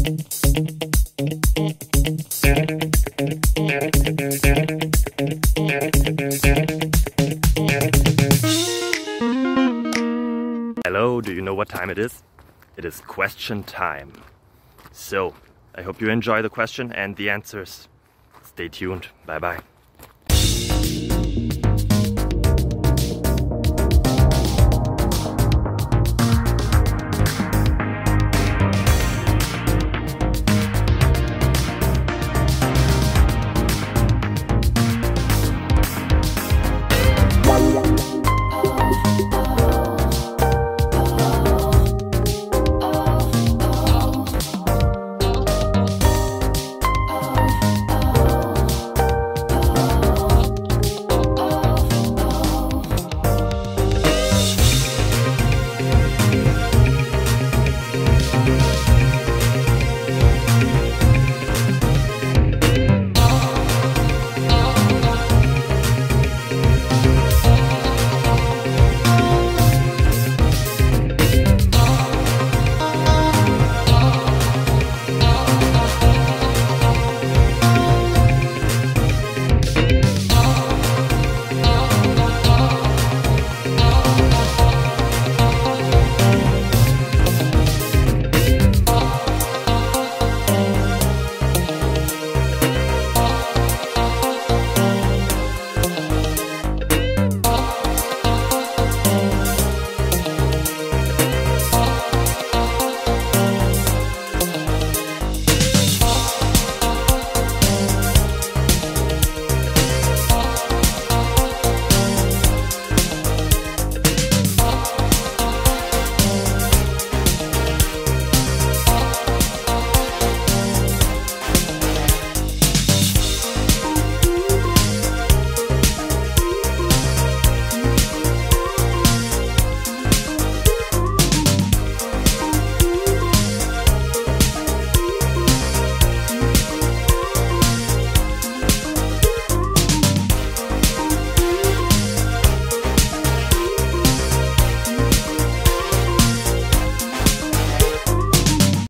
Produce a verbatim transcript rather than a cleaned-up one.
Hello, do you know what time it is? It is question time. So, I hope you enjoy the question and the answers. Stay tuned. Bye bye.